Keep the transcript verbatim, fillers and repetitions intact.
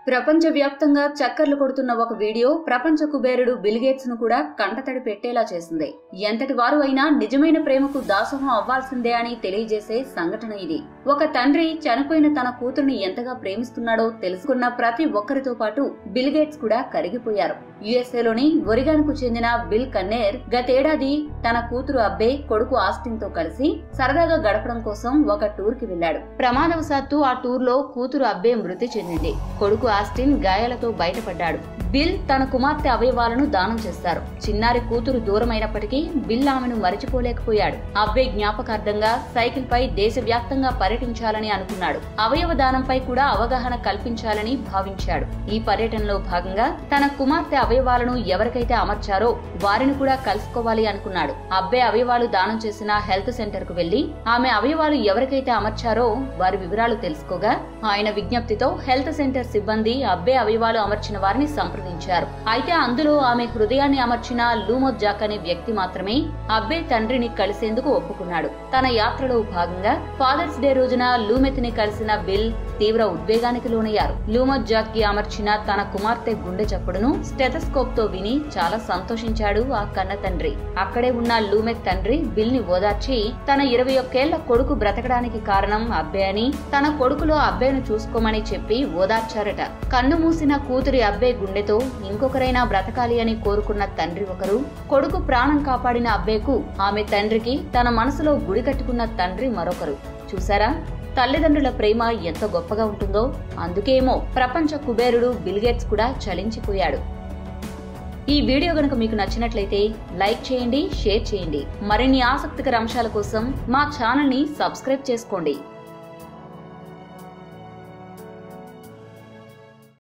ప్రపంచవ్యాప్తంగా చక్కర్లు కొడుతున్న ఒక వీడియో ప్రపంచ కుబేరుడు బిల్ గేట్స్ ను కూడా కంటతడి పెట్టేలా చేసింది. ఎంతటి వారు అయినా నిజమైన ప్రేమకు దాసోహం అవ్వాల్సిందే అని తెలియజేసే సంఘటన ఇది. ఒక తండ్రి చనిపోయిన తన కూతుర్ని ఎంతగా ప్రేమిస్తున్నాడో తెలుసుకున్న ప్రతి ఒక్కరితో పాటు బిల్ గేట్స్ కూడా కరిగిపోయారు. యుఎస్ఏలోని ఒరిగాన్ కు చెందిన బిల్ కన్నేర్ గతేడాది తన కూతురు అబ్బే, కొడుకు ఆస్టిన్ తో కలిసి సరదాగా గడపడం కోసం ఒక టూర్ కి వెళ్లాడు. ప్రమాదవశాత్తు ఆ టూర్ లో కూతురు అబ్బే మృతి చెందింది. కొడుకు ఆస్టిన్ గాయాలతో బయటపడ్డాడు. బిల్ తన కుమార్తె అవయవాలను దానం చేశారు. చిన్నారి కూతురు దూరమైనప్పటికీ బిల్ ఆమెను మరిచిపోలేకపోయాడు. అబ్బే జ్ఞాపకార్థంగా సైకిల్ పై దేశవ్యాప్తంగా పర్యటించాలని అనుకున్నాడు. అవయవ దానంపై కూడా అవగాహన కల్పించాలని భావించాడు. ఈ పర్యటనలో భాగంగా తన కుమార్తె అవయవాలను ఎవరికైతే అమర్చారో వారిని కూడా కలుసుకోవాలి అనుకున్నాడు. అబ్బే అవయవాలు దానం చేసిన హెల్త్ సెంటర్ కు వెళ్లి ఆమె అవయవాలు ఎవరికైతే అమర్చారో వారి వివరాలు తెలుసుకోగా ఆయన విజ్ఞప్తితో హెల్త్ సెంటర్ సిబ్బంది అబ్బే అవయవాలు అమర్చిన వారిని సంప్రదించారు. అయితే అందులో ఆమె హృదయాన్ని అమర్చిన లూమోత్ జాక్ అనే వ్యక్తి మాత్రమే అబ్బే తండ్రిని కలిసేందుకు ఒప్పుకున్నాడు. తన యాత్రలో భాగంగా ఫాదర్స్ డే రోజున లూమెత్ ని కలిసిన బిల్ తీవ్ర ఉద్వేగానికి లోనయ్యారు. లూమోత్ జాక్ కి అమర్చిన తన కుమార్తె గుండె చప్పుడును స్టెథోస్కోప్ తో విని చాలా సంతోషించాడు ఆ కన్న తండ్రి. అక్కడే ఉన్న లూమెత్ తండ్రి బిల్ ని ఓదార్చి తన ఇరవై ఒక్కేళ్ల కొడుకు బ్రతకడానికి కారణం అబ్బే అని, తన కొడుకులో అబ్బేను చూసుకోమని చెప్పి ఓదార్చారట. కన్ను మూసిన కూతురి అబ్బే గుండెతో ఇంకొకరైనా బ్రతకాలి అని కోరుకున్న తండ్రి ఒకరు, కొడుకు ప్రాణం కాపాడిన అబ్బేకు ఆమె తండ్రికి తన మనసులో గుడి కట్టుకున్న తండ్రి మరొకరు. చూసారా తల్లిదండ్రుల ప్రేమ ఎంత గొప్పగా ఉంటుందో. అందుకేమో ప్రపంచ కుబేరుడు బిల్ గేట్స్ కూడా చలించిపోయాడు. ఈ వీడియో గనుక మీకు నచ్చినట్లయితే లైక్ చేయండి, షేర్ చేయండి. మరిన్ని ఆసక్తికర అంశాల కోసం మా ఛానల్ ని సబ్స్క్రైబ్ చేసుకోండి.